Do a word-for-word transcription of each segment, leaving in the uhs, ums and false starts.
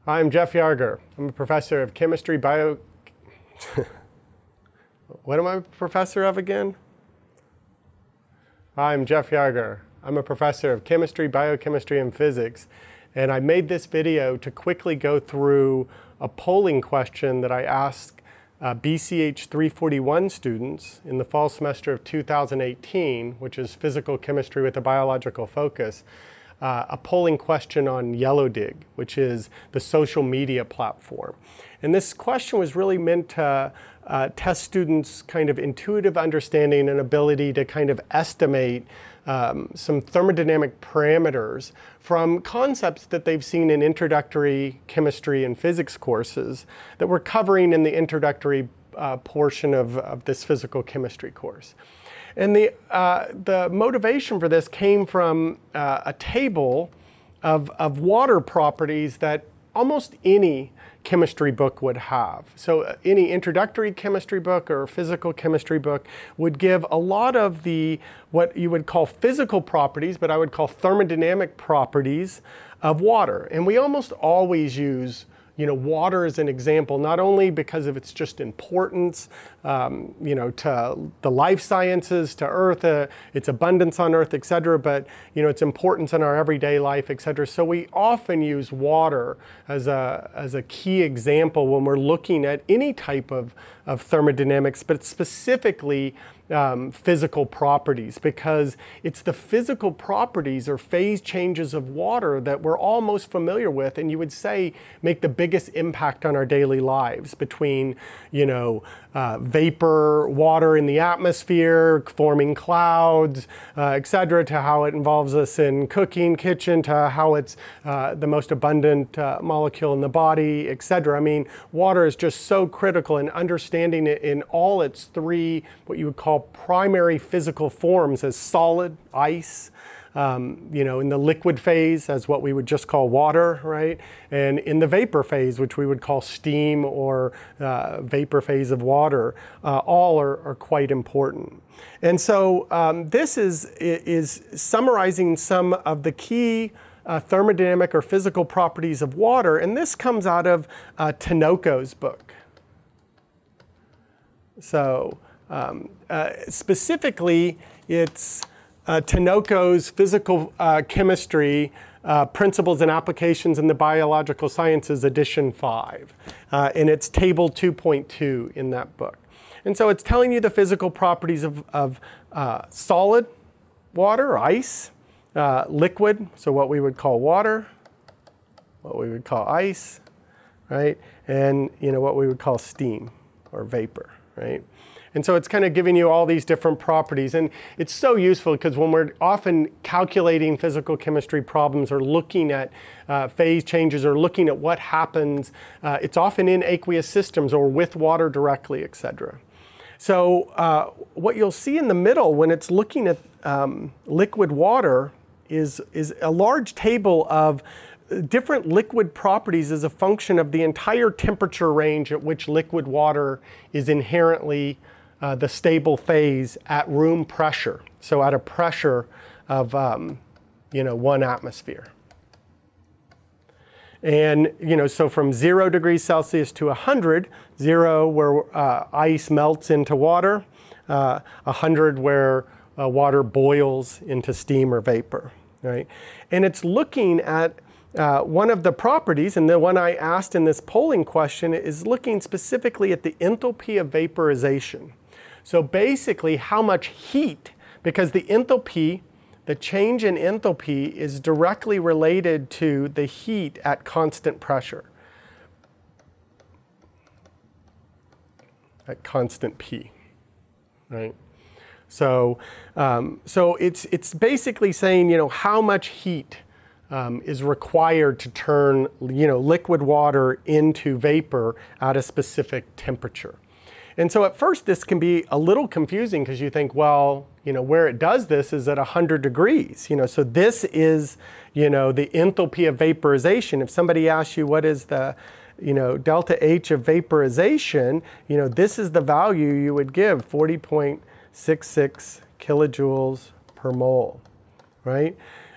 I'm Jeff Yarger. I'm a professor of chemistry, bio... What am I a professor of again? I'm Jeff Yarger. I'm a professor of chemistry, biochemistry, and physics. And I made this video to quickly go through a polling question that I asked uh, B C H three forty-one students in the fall semester of two thousand eighteen, which is physical chemistry with a biological focus. Uh, a polling question on YellowDig, which is the social media platform. And this question was really meant to uh, test students' kind of intuitive understanding and ability to kind of estimate um, some thermodynamic parameters from concepts that they've seen in introductory chemistry and physics courses that we're covering in the introductory uh, portion of, of this physical chemistry course. And the, uh, the motivation for this came from uh, a table of, of water properties that almost any chemistry book would have. So uh, any introductory chemistry book or physical chemistry book would give a lot of the, what you would call physical properties, but I would call thermodynamic properties of water. And we almost always use you know, water as an example, not only because of its just importance, um, you know, to the life sciences, to Earth, uh, its abundance on Earth, et cetera, but, you know, its importance in our everyday life, et cetera. So we often use water as a, as a key example when we're looking at any type of, of thermodynamics, but specifically Um, physical properties, because it's the physical properties or phase changes of water that we're all most familiar with, and you would say make the biggest impact on our daily lives, between you know uh, vapor, water in the atmosphere, forming clouds, uh, et cetera, to how it involves us in cooking, kitchen, to how it's uh, the most abundant uh, molecule in the body, et cetera. I mean, water is just so critical, in understanding it in all its three, what you would call primary physical forms, as solid, ice, um, you know, in the liquid phase as what we would just call water, right? And in the vapor phase, which we would call steam or uh, vapor phase of water, uh, all are, are quite important. And so um, this is, is summarizing some of the key uh, thermodynamic or physical properties of water, and this comes out of uh, Tinoco's book. So, Um, uh, specifically, it's uh, Tinoco's Physical uh, Chemistry uh, Principles and Applications in the Biological Sciences, edition five. Uh, and it's table two point two in that book. And so it's telling you the physical properties of, of uh, solid water, ice, uh, liquid, so what we would call water, what we would call ice, right? And you know what we would call steam or vapor, right? And so it's kind of giving you all these different properties. And it's so useful because when we're often calculating physical chemistry problems or looking at uh, phase changes or looking at what happens, uh, it's often in aqueous systems or with water directly, et cetera. So uh, what you'll see in the middle when it's looking at um, liquid water is, is a large table of different liquid properties as a function of the entire temperature range at which liquid water is inherently Uh, the stable phase at room pressure, so at a pressure of um, you know, one atmosphere. And you know, so from zero degrees Celsius to one hundred, zero where uh, ice melts into water, uh, one hundred where uh, water boils into steam or vapor, right? And it's looking at Uh, one of the properties, and the one I asked in this polling question, is looking specifically at the enthalpy of vaporization. So basically how much heat, because the enthalpy, the change in enthalpy is directly related to the heat at constant pressure, at constant P, right? So, um, so it's, it's basically saying, you know, how much heat Um, is required to turn you know, liquid water into vapor at a specific temperature. And so at first this can be a little confusing because you think, well, you know, where it does this is at one hundred degrees. You know, so this is you know, the enthalpy of vaporization. If somebody asks you what is the you know, delta H of vaporization, you know, this is the value you would give, forty point six six kilojoules per mole, right?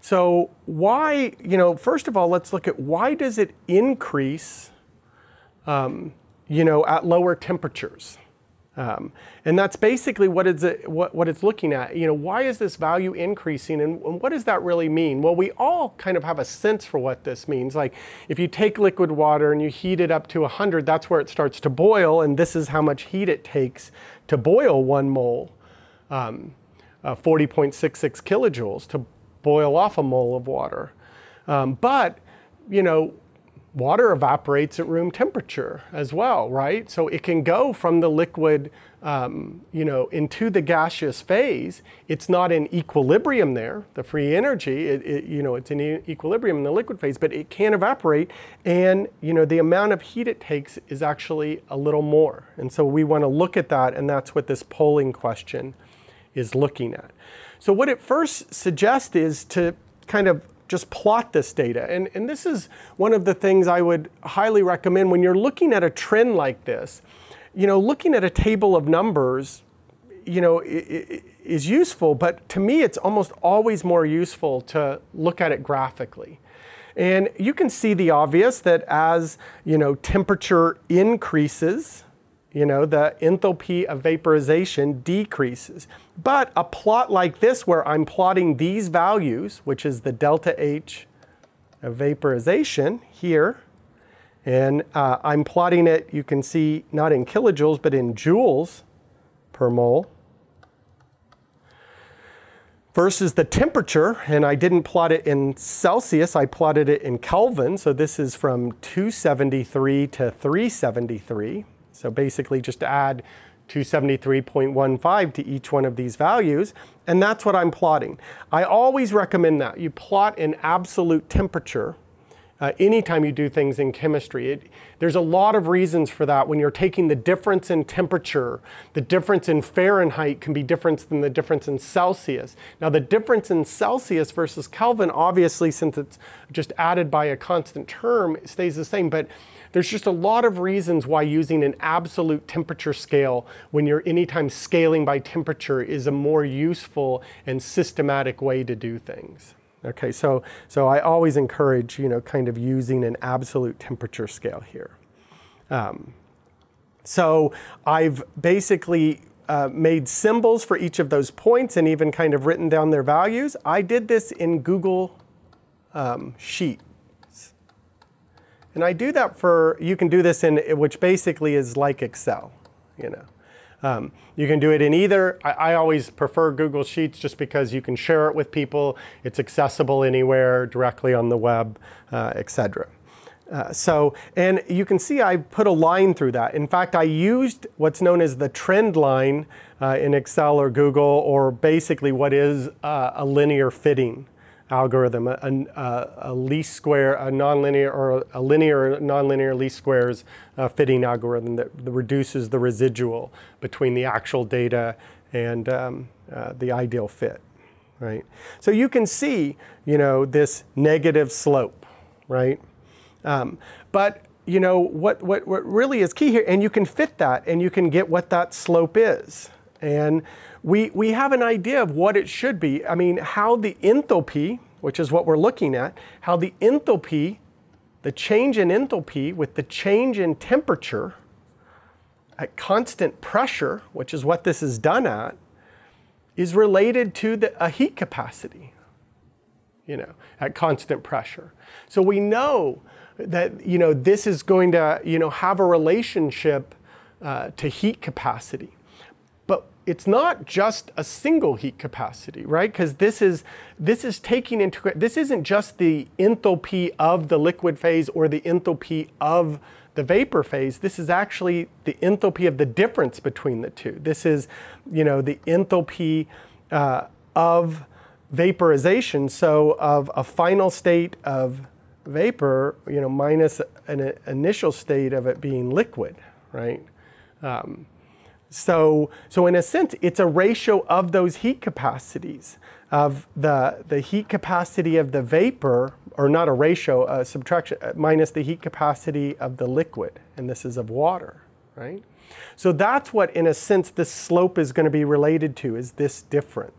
So why, you know, first of all, let's look at why does it increase, um, you know, at lower temperatures? Um, and that's basically what it's, what, what it's looking at. You know, why is this value increasing, and, and what does that really mean? Well, we all kind of have a sense for what this means. Like if you take liquid water and you heat it up to one hundred, that's where it starts to boil, and this is how much heat it takes to boil one mole, um, uh, forty point six six kilojoules to boil off a mole of water. Um, but, you know, water evaporates at room temperature as well, right? So it can go from the liquid, um, you know, into the gaseous phase. It's not in equilibrium there, the free energy, it, it, you know, it's in e equilibrium in the liquid phase, but it can evaporate, and, you know, the amount of heat it takes is actually a little more. And so we want to look at that, and that's what this polling question is looking at. So what it first suggests is to kind of just plot this data. And, and this is one of the things I would highly recommend when you're looking at a trend like this. You know, looking at a table of numbers, you know, is useful, but to me it's almost always more useful to look at it graphically. And you can see the obvious that as, you know, temperature increases, you know, the enthalpy of vaporization decreases. But a plot like this where I'm plotting these values, which is the delta H of vaporization here, and uh, I'm plotting it, you can see, not in kilojoules, but in joules per mole, versus the temperature, and I didn't plot it in Celsius, I plotted it in Kelvin, so this is from two seventy-three to three seventy-three. So basically just add two seventy-three point one five to each one of these values, and that's what I'm plotting. I always recommend that. You plot in absolute temperature uh, anytime you do things in chemistry. It, there's a lot of reasons for that. When you're taking the difference in temperature, the difference in Fahrenheit can be different than the difference in Celsius. Now the difference in Celsius versus Kelvin, obviously since it's just added by a constant term, it stays the same, but there's just a lot of reasons why using an absolute temperature scale when you're anytime scaling by temperature is a more useful and systematic way to do things. Okay, so, so I always encourage, you know, kind of using an absolute temperature scale here. Um, so I've basically uh, made symbols for each of those points and even kind of written down their values. I did this in Google um, Sheet. And I do that for, you can do this in, which basically is like Excel, you know. Um, you can do it in either, I, I always prefer Google Sheets just because you can share it with people, it's accessible anywhere, directly on the web, uh, et cetera. Uh, so, and you can see I put a line through that. In fact, I used what's known as the trend line uh, in Excel or Google, or basically what is uh, a linear fitting algorithm, a, a, a least square, a nonlinear, or a linear, nonlinear least squares uh, fitting algorithm that reduces the residual between the actual data and um, uh, the ideal fit, right? So you can see, you know, this negative slope, right? Um, but you know what, what what really is key here, and you can fit that, and you can get what that slope is, and we we have an idea of what it should be. I mean, how the enthalpy, which is what we're looking at, how the enthalpy, the change in enthalpy with the change in temperature at constant pressure, which is what this is done at, is related to the, a heat capacity, you know, at constant pressure. So we know that, you know, this is going to, you know, have a relationship uh, to heat capacity. But it's not just a single heat capacity, right? Because this is, this is taking into, this isn't just the enthalpy of the liquid phase or the enthalpy of the vapor phase. This is actually the enthalpy of the difference between the two. This is, you know, the enthalpy uh, of vaporization, so of a final state of vapor, you know, minus an initial state of it being liquid, right? Um, so, so in a sense, it's a ratio of those heat capacities, of the, the heat capacity of the vapor, or not a ratio, a subtraction, minus the heat capacity of the liquid, and this is of water, right? So that's what, in a sense, this slope is going to be related to, is this difference.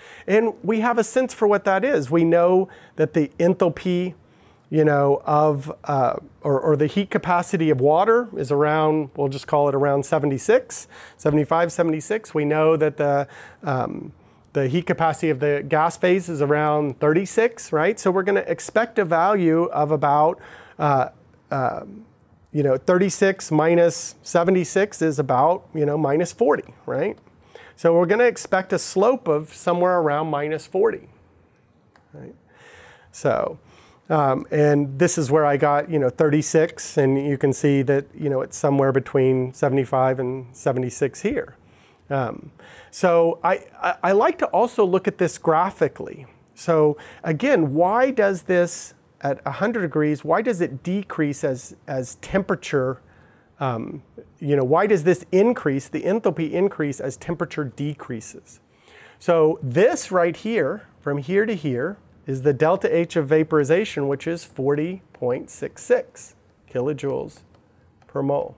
And we have a sense for what that is. We know that the enthalpy, you know, of, uh, or, or the heat capacity of water is around, we'll just call it around seventy-six, seventy-five, seventy-six. We know that the, um, the heat capacity of the gas phase is around thirty-six, right? So we're going to expect a value of about, uh, uh, you know, thirty-six minus seventy-six is about, you know, minus forty, right? So we're going to expect a slope of somewhere around minus forty, right? So, um, and this is where I got, you know, thirty-six, and you can see that, you know, it's somewhere between seventy-five and seventy-six here. Um, so I, I, I like to also look at this graphically. So again, why does this at one hundred degrees, why does it decrease as, as temperature, um, you know, why does this increase, the enthalpy increase as temperature decreases? So this right here, from here to here, is the delta H of vaporization, which is forty point six six kilojoules per mole,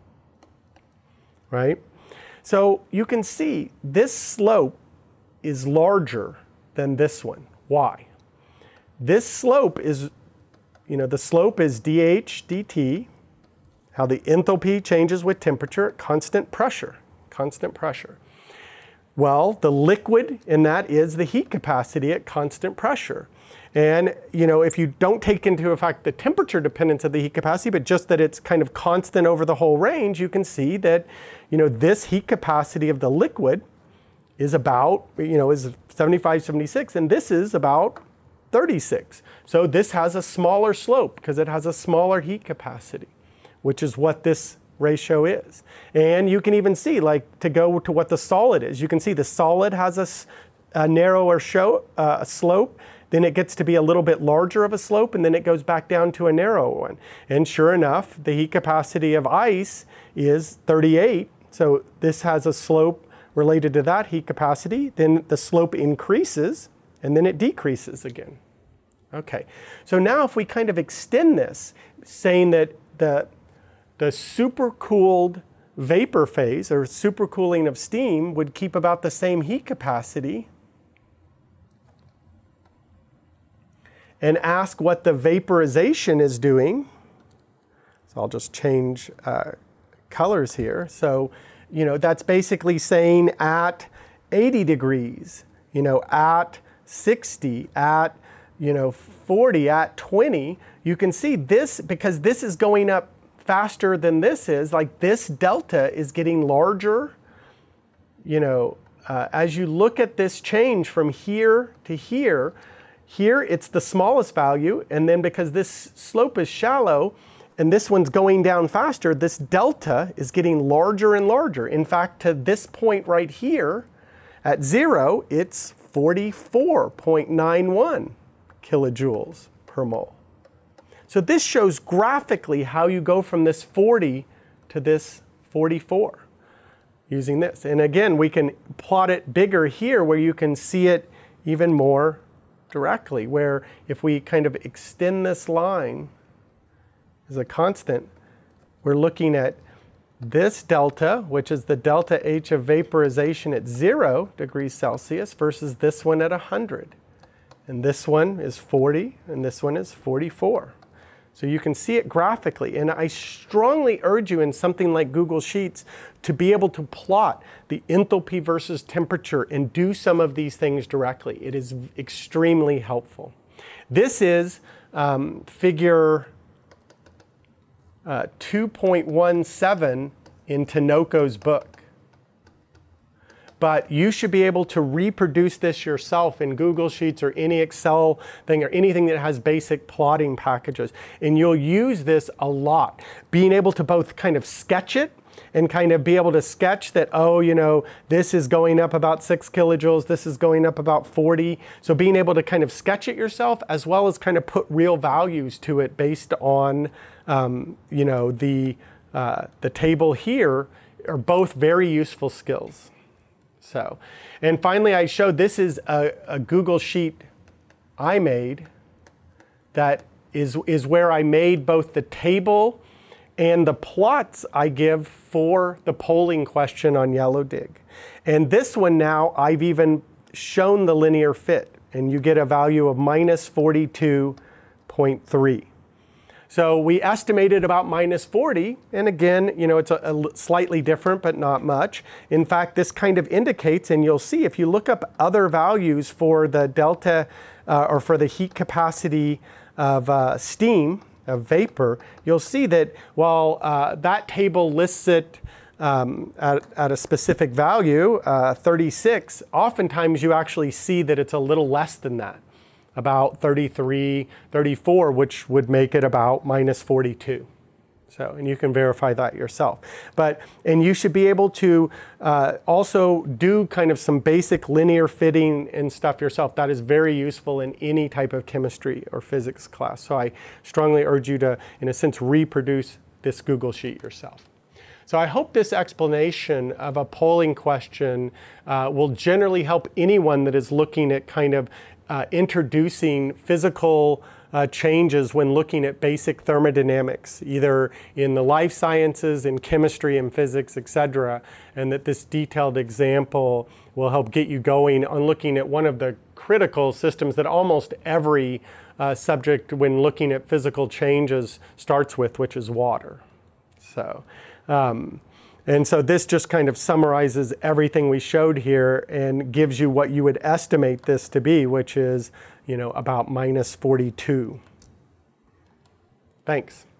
right? So you can see this slope is larger than this one. Why? This slope is, you know, the slope is dH dt, how the enthalpy changes with temperature at constant pressure, constant pressure. Well, the liquid in that is the heat capacity at constant pressure. And, you know, if you don't take into effect the temperature dependence of the heat capacity, but just that it's kind of constant over the whole range, you can see that, you know, this heat capacity of the liquid is about, you know, is seventy-five, seventy-six, and this is about thirty-six. So this has a smaller slope because it has a smaller heat capacity, which is what this ratio is. And you can even see, like, to go to what the solid is, you can see the solid has a, a narrower show, uh, a slope. Then it gets to be a little bit larger of a slope, and then it goes back down to a narrower one. And sure enough, the heat capacity of ice is thirty-eight. So this has a slope related to that heat capacity. Then the slope increases, and then it decreases again. Okay, so now if we kind of extend this, saying that the, the supercooled vapor phase, or supercooling of steam, would keep about the same heat capacity, and ask what the vaporization is doing. So I'll just change uh, colors here. So, you know, that's basically saying at eighty degrees, you know, at sixty, at, you know, forty, at twenty, you can see this, because this is going up faster than this is, like this delta is getting larger. You know, uh, as you look at this change from here to here, here it's the smallest value, and then because this slope is shallow and this one's going down faster, this delta is getting larger and larger. In fact, to this point right here, at zero, it's forty-four point nine one kilojoules per mole. So this shows graphically how you go from this forty to this forty-four using this. And again, we can plot it bigger here where you can see it even more directly, where if we kind of extend this line as a constant, we're looking at this delta, which is the delta H of vaporization at zero degrees Celsius, versus this one at one hundred. And this one is forty, and this one is forty-four. So you can see it graphically, and I strongly urge you in something like Google Sheets to be able to plot the enthalpy versus temperature and do some of these things directly. It is extremely helpful. This is um, figure uh, two point one seven in Tinoco's book. But you should be able to reproduce this yourself in Google Sheets or any Excel thing or anything that has basic plotting packages. And you'll use this a lot. Being able to both kind of sketch it and kind of be able to sketch that, oh, you know, this is going up about six kilojoules, this is going up about forty. So being able to kind of sketch it yourself, as well as kind of put real values to it based on, um, you know, the, uh, the table here, are both very useful skills. So, and finally, I showed this is a, a Google Sheet I made that is, is where I made both the table and the plots I give for the polling question on Yellow Dig. And this one now, I've even shown the linear fit, and you get a value of minus forty-two point three. So we estimated about minus forty, and again, you know, it's a, a slightly different, but not much. In fact, this kind of indicates, and you'll see if you look up other values for the delta uh, or for the heat capacity of uh, steam, of vapor, you'll see that while uh, that table lists it um, at, at a specific value, uh, thirty-six, oftentimes you actually see that it's a little less than that, about thirty-three, thirty-four, which would make it about minus forty-two. So, and you can verify that yourself. But, and you should be able to uh, also do kind of some basic linear fitting and stuff yourself. That is very useful in any type of chemistry or physics class. So I strongly urge you to, in a sense, reproduce this Google Sheet yourself. So I hope this explanation of a polling question uh, will generally help anyone that is looking at kind of uh, introducing physical Uh, changes when looking at basic thermodynamics, either in the life sciences, in chemistry and physics, et cetera, and that this detailed example will help get you going on looking at one of the critical systems that almost every uh, subject when looking at physical changes starts with, which is water. So, um, and so this just kind of summarizes everything we showed here and gives you what you would estimate this to be, which is, you know, about minus forty-two. Thanks.